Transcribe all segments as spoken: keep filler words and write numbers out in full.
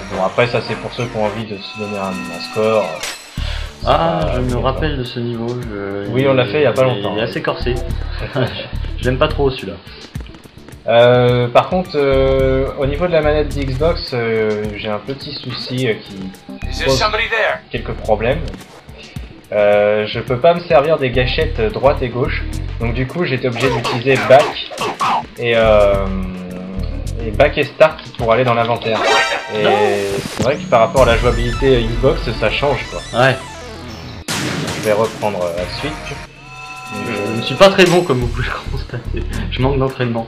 Bon après ça c'est pour ceux qui ont envie de se donner un, un score. Ah, je me rappelle de ce niveau. Je... Oui, on l'a fait il y a pas longtemps. Il est assez corsé. Je l'aime pas trop celui-là. Euh, par contre, euh, au niveau de la manette d'Xbox, euh, j'ai un petit souci euh, qui pose quelques problèmes. Euh, je peux pas me servir des gâchettes droite et gauche, donc du coup j'étais obligé d'utiliser back et, euh, et back et start pour aller dans l'inventaire. Et c'est vrai que par rapport à la jouabilité Xbox, ça change quoi. Ouais. Je vais reprendre la suite. Je, je ne suis pas très bon comme vous pouvez le constater. Je manque d'entraînement.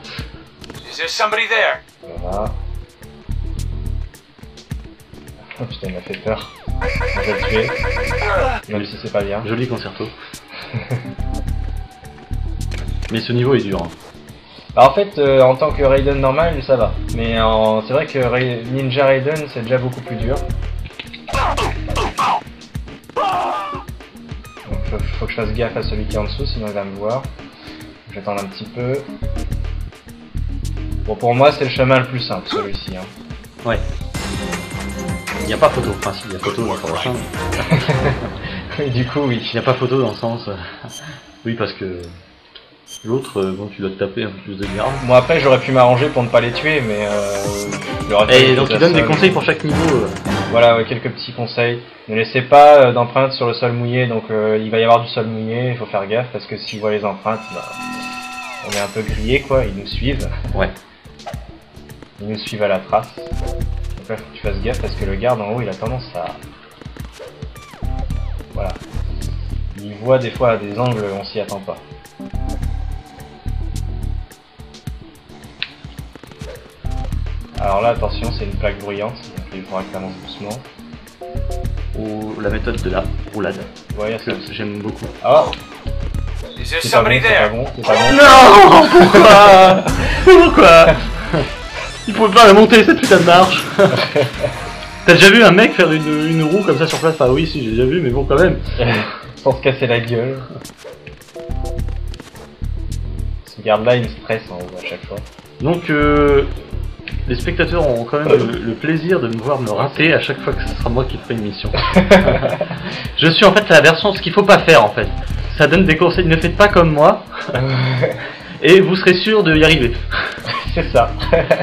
Voilà. Oh putain, il m'a fait peur. On va le tuer. Même si c'est pas bien. Joli concerto. Mais ce niveau est dur. Hein. Alors en fait, euh, en tant que Raiden normal, ça va. Mais en... c'est vrai que Ra Ninja Raiden, c'est déjà beaucoup plus dur. Donc faut, faut que je fasse gaffe à celui qui est en dessous, sinon il va me voir. Je vais attendre un petit peu. Bon, pour moi, c'est le chemin le plus simple, celui-ci. Hein. Ouais. Il n'y a pas photo. Enfin, si, il y a photo dans le prochain. Oui, du coup, oui. Il n'y a pas photo dans le sens. Oui, parce que. L'autre, bon, tu dois te taper un peu plus de garde. Moi, après, j'aurais pu m'arranger pour ne pas les tuer, mais. Euh, Et donc, il donne des conseils pour chaque niveau. Euh. Voilà, ouais, quelques petits conseils. Ne laissez pas euh, d'empreintes sur le sol mouillé, donc euh, il va y avoir du sol mouillé, il faut faire gaffe, parce que s'ils voient les empreintes, bah, on est un peu grillé, quoi, ils nous suivent. Ouais. Ils nous suivent à la trace. Donc là, faut que tu fasses gaffe, parce que le garde en haut, il a tendance à. Voilà. Il voit des fois à des angles, on s'y attend pas. Alors là, attention, c'est une plaque bruyante, donc il faudra que ça avance doucement. Ou la méthode de la roulade. Ouais, que j'aime beaucoup. Ah, c'est pas bon, c'est pas bon, c'est pas bon. Non, pourquoi? Pourquoi? Il faut pas la monter cette putain de marche. T'as déjà vu un mec faire une, une roue comme ça sur place? Ah oui, si, j'ai déjà vu, mais bon, quand même. Pour se casser la gueule. Ce garde-là, il me stresse en haut à chaque fois. Donc, euh, les spectateurs auront quand même le, le plaisir de me voir me rater à chaque fois que ce sera moi qui ferai une mission. Je suis en fait la version ce qu'il faut pas faire en fait. Ça donne des conseils, ne faites pas comme moi. Et vous serez sûr de y arriver. C'est ça.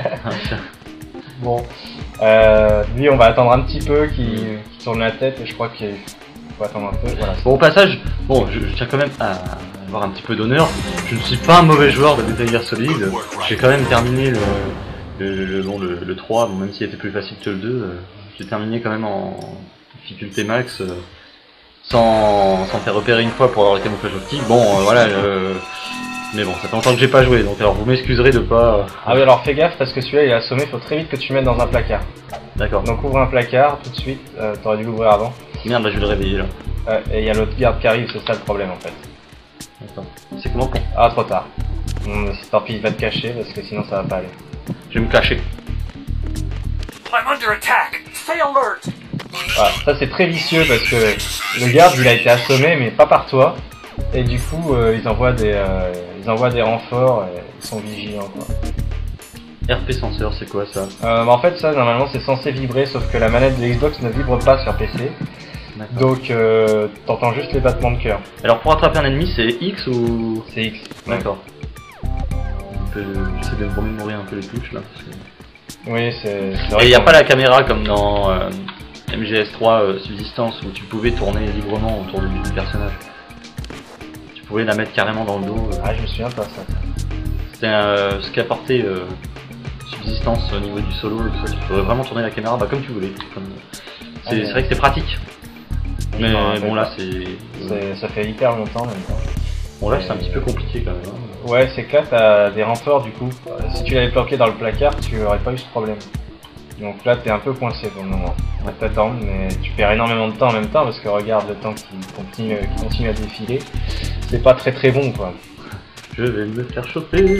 Bon. Euh, lui, on va attendre un petit peu qu'il qu tourne la tête et je crois qu'il faut attendre un peu. Voilà. Bon, au passage, bon, je, je tiens quand même à avoir un petit peu d'honneur. Je ne suis pas un mauvais joueur de Metal Gear Solid. J'ai quand même terminé le, le, le, bon, le, le trois, bon, même s'il était plus facile que le deux. Euh, J'ai terminé quand même en difficulté max. Euh, sans, sans faire repérer une fois pour avoir le camouflage optique. Bon, euh, voilà. Euh, Mais bon, ça fait longtemps que j'ai pas joué, donc alors vous m'excuserez de pas... Ah oui, alors fais gaffe parce que celui-là il est assommé, faut très vite que tu le mettes dans un placard. D'accord. Donc ouvre un placard tout de suite, euh, t'aurais dû l'ouvrir avant. Merde, bah je vais le réveiller là. Euh, et il y a l'autre garde qui arrive, c'est ça le problème en fait. Attends, c'est comment pour... Ah, trop tard. Hum, tant pis, il va te cacher parce que sinon ça va pas aller. Je vais me cacher. I'm under attack. Stay alert. Voilà, ça c'est très vicieux parce que le garde il a été assommé mais pas par toi. Et du coup, euh, ils envoient des, euh, ils envoient des renforts et ils sont vigilants quoi. R P senseur, c'est quoi ça? euh, bah En fait, ça normalement c'est censé vibrer, sauf que la manette de Xbox ne vibre pas sur P C. Donc, euh, t'entends juste les battements de cœur. Alors pour attraper un ennemi, c'est X ou... C'est X. D'accord. J'essaie de me remémorer un peu les touches là. Parce que... Oui, c'est. Et il n'y a pas la caméra comme dans euh, M G S trois euh, Subsistance où tu pouvais tourner librement autour du, du personnage. Tu pouvais la mettre carrément dans le dos. Euh. Ah, je me souviens pas ça. C'était euh, ce qu'apportait euh, Subsistance au niveau du solo et tout ça. Tu pouvais vraiment tourner la caméra bah, comme tu voulais. Comme... C'est ah, mais... vrai que c'est pratique. Mais bon là c'est... Ça fait hyper longtemps même temps. Bon là c'est un petit peu compliqué quand même. Hein. Ouais, c'est que là t'as des renforts du coup. Si tu l'avais planqué dans le placard, tu aurais pas eu ce problème. Donc là t'es un peu coincé pour le moment. On va t'attendre, mais tu perds énormément de temps en même temps parce que regarde le temps qui continue, qui continue à défiler. C'est pas très très bon quoi. Je vais me faire choper.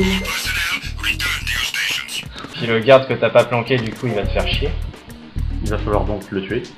Puis le garde que t'as pas planqué du coup il va te faire chier. Il va falloir donc le tuer.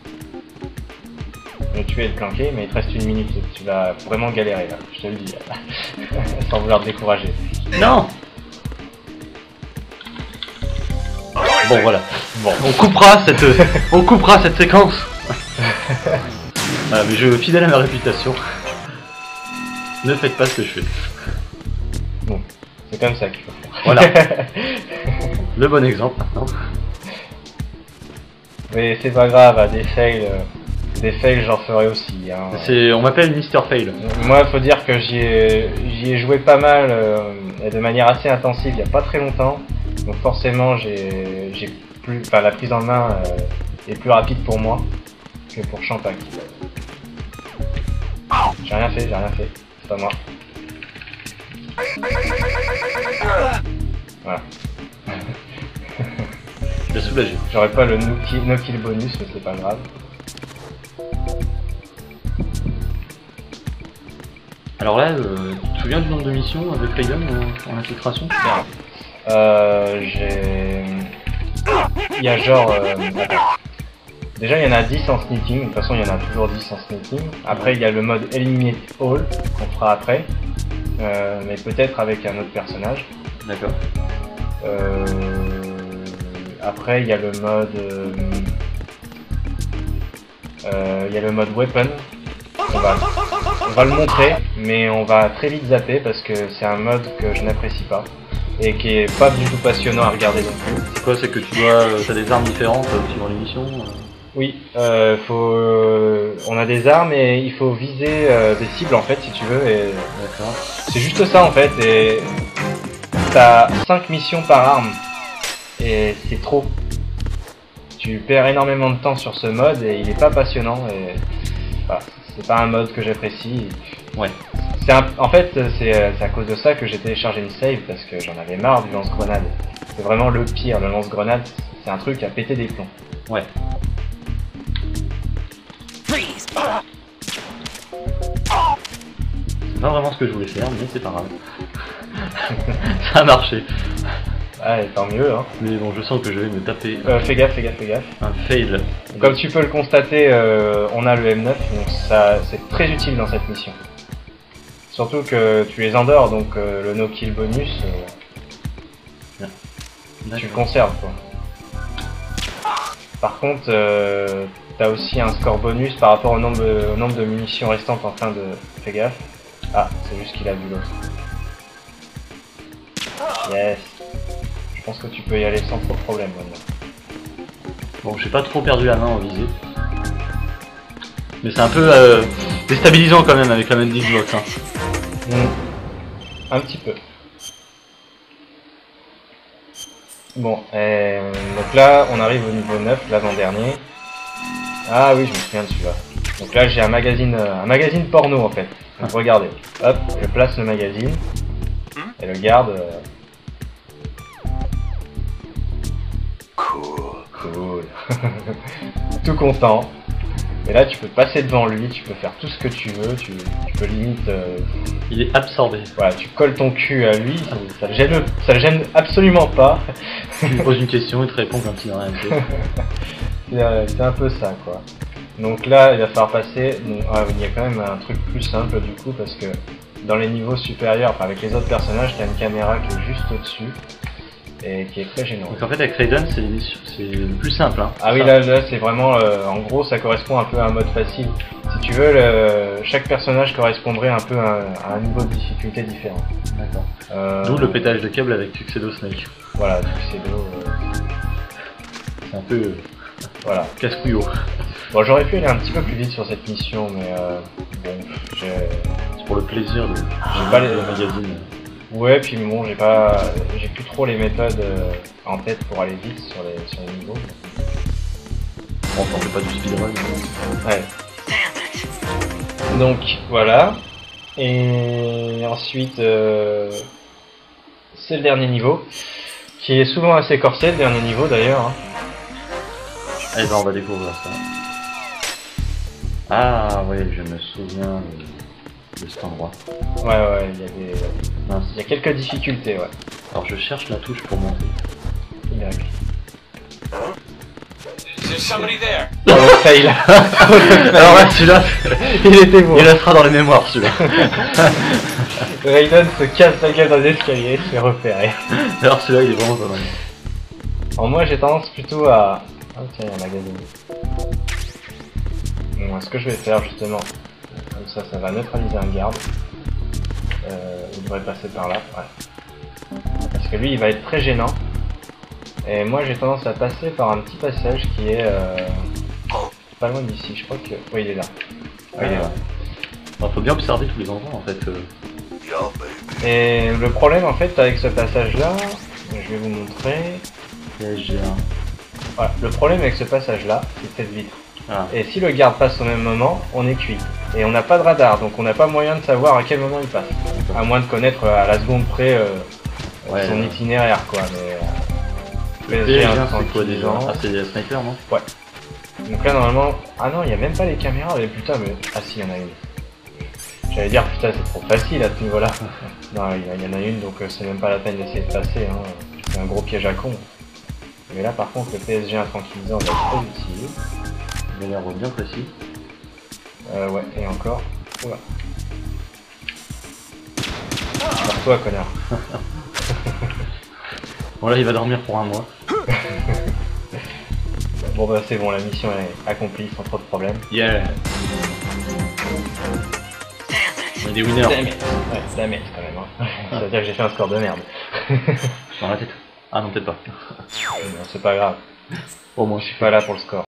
Le tuer et le planquer, mais il te reste une minute, tu vas vraiment galérer là, je te le dis, sans vouloir te décourager. Non. Bon voilà. Bon, on coupera cette, on coupera cette séquence. Voilà, mais je fidèle à ma réputation. Ne faites pas ce que je fais. Bon, c'est comme ça qu'il faut faire. Voilà. Le bon exemple maintenant. Mais c'est pas grave, hein, des fails, euh, des fails j'en ferai aussi. Hein. C'est, on m'appelle Mister Fail. Moi, faut dire que j'y ai, j'y ai joué pas mal euh, et de manière assez intensive il y a pas très longtemps. Donc forcément, j'ai, j'ai plus, enfin la prise en main euh, est plus rapide pour moi que pour Champagne. J'ai rien fait, j'ai rien fait. C'est pas moi. Voilà. Je suis soulagé. J'aurais pas le no kill, no kill bonus, mais c'est pas grave. Alors là, euh, tu te souviens du nombre de missions avec Raiden en, en infiltration? Euh, j'ai... Il y a genre... Euh... Attends. Déjà il y en a dix en sneaking, de toute façon il y en a toujours dix en sneaking. Après il y a le mode Eliminate All, qu'on fera après. Euh, mais peut-être avec un autre personnage. D'accord. Euh... Après il y a le mode... Euh... Euh, il y a le mode Weapon. On va... on va le montrer, mais on va très vite zapper parce que c'est un mode que je n'apprécie pas. Et qui est pas du tout passionnant à regarder non plus. C'est quoi? C'est que tu dois... T'as des armes différentes euh, suivant les missions euh... Oui, euh, faut, euh, on a des armes et il faut viser euh, des cibles en fait si tu veux. Et d'accord. C'est juste ça en fait. Et t'as cinq missions par arme et c'est trop. Tu perds énormément de temps sur ce mode et il est pas passionnant. Et voilà, c'est pas un mode que j'apprécie. Ouais. C'est un... En fait, c'est à cause de ça que j'ai téléchargé une save parce que j'en avais marre du lance-grenade. C'est vraiment le pire, le lance-grenade. C'est un truc à péter des plombs. Ouais. C'est pas vraiment ce que je voulais faire, mais c'est pas grave. Ça a marché. Ah, et tant mieux, hein. Mais bon, je sens que je vais me taper. Euh, fais gaffe, fais gaffe, fais gaffe. Un fail. Comme tu peux le constater, euh, on a le M neuf, donc ça, c'est très utile dans cette mission. Surtout que tu les endors, donc euh, le no-kill bonus, euh, tu le conserves, quoi. Par contre, euh, t'as aussi un score bonus par rapport au nombre, de, au nombre de munitions restantes en fin de... Fais gaffe. Ah, c'est juste qu'il a vu l'autre. Yes. Je pense que tu peux y aller sans trop de problème maintenant. Bon, j'ai pas trop perdu la main en visée. Mais c'est un peu euh, déstabilisant quand même avec la manette d'Xbox. Hein. Mmh. Un petit peu. Bon, euh, donc là on arrive au niveau neuf, l'avant-dernier. Ah oui, je me souviens de celui-là. Donc là j'ai un magazine un magazine porno en fait. Donc regardez, hop, je place le magazine et le garde. Euh... Cool. Cool. Tout content. Et là tu peux passer devant lui, tu peux faire tout ce que tu veux, tu, tu peux limite... Euh... Il est absorbé. Voilà, tu colles ton cul à lui, ça, ça, le, gêne, ça le gêne absolument pas. Tu lui poses une question, il te répond comme s'il n'a rien fait. C'est un peu ça quoi. Donc là il va falloir passer, bon, ah, il y a quand même un truc plus simple du coup parce que dans les niveaux supérieurs, enfin avec les autres personnages, tu as une caméra qui est juste au-dessus. Et qui est très gênant. Donc en fait avec Raiden c'est le plus simple hein. Ah oui là, là c'est vraiment, euh, en gros ça correspond un peu à un mode facile. Si tu veux, le, chaque personnage correspondrait un peu à, à un niveau de difficulté différent. D'accord. Euh, D'où le pétage de câble avec Tuxedo Snake. Voilà, Tuxedo. Euh... C'est un peu euh, voilà. casse-couillot. Bon j'aurais pu aller un petit peu plus vite sur cette mission mais euh, bon, c'est pour le plaisir de j'ai pas les magazines. Ouais, puis bon, j'ai pas, j'ai plus trop les méthodes euh, en tête pour aller vite sur les, sur les niveaux. Bon, on fait pas du speedrun. Ouais. Donc voilà. Et ensuite, euh, c'est le dernier niveau, qui est souvent assez corsé, le dernier niveau d'ailleurs. Hein. Eh ben, on va découvrir ça. Ah ouais, je me souviens de, de cet endroit. Ouais, ouais, il y a des... Mince. Il y a quelques difficultés, ouais. Alors je cherche la touche pour monter. Y. Is somebody there? Oh, le fail. Alors là, celui-là, il était beau. Il restera dans les mémoires, celui-là. Raiden se casse la gueule dans l'escalier, se fait repérer. Alors celui-là, il est vraiment pas mal. Alors moi j'ai tendance plutôt à... Ah tiens, il y a un magazine. Bon, ce que je vais faire justement, comme ça, ça va neutraliser un garde. Euh, il devrait passer par là, ouais. Parce que lui, il va être très gênant. Et moi j'ai tendance à passer par un petit passage qui est... Euh, pas loin d'ici, je crois que... Oui, il est là. Oui, il est là. Alors, faut bien observer tous les endroits en fait. Euh... Et le problème en fait avec ce passage là, je vais vous montrer. Voilà, le problème avec ce passage là, c'est cette vitre. Ah. Et si le garde passe au même moment, on est cuit. Et on n'a pas de radar, donc on n'a pas moyen de savoir à quel moment il passe. À moins de connaître à la seconde près euh, ouais, son ouais. itinéraire quoi. Mais, euh, P S G un, c'est quoi déjà? Ah, c'est des snipers non? Ouais. Donc là normalement... Ah non, il n'y a même pas les caméras, mais putain, mais... Ah si, il y en a une. J'allais dire, putain, c'est trop facile à ce niveau-là. Non, il y, y en a une, donc euh, c'est même pas la peine d'essayer de passer. Hein. C'est un gros piège à con. Mais là, par contre, le P S G un tranquillisant va être très utile. Il a l'air bien précis. Euh, ouais, et encore. Oula. Alors toi, connard. Bon, là, il va dormir pour un mois. Bon, bah, c'est bon, la mission est accomplie sans trop de problèmes. Yeah! On est des winners. Ouais, c'est la merde quand même. Hein. Ça veut dire que j'ai fait un score de merde. Dans la tête. Ah non, peut-être pas. Non, c'est pas grave. Au moins, je suis pas là pour le score.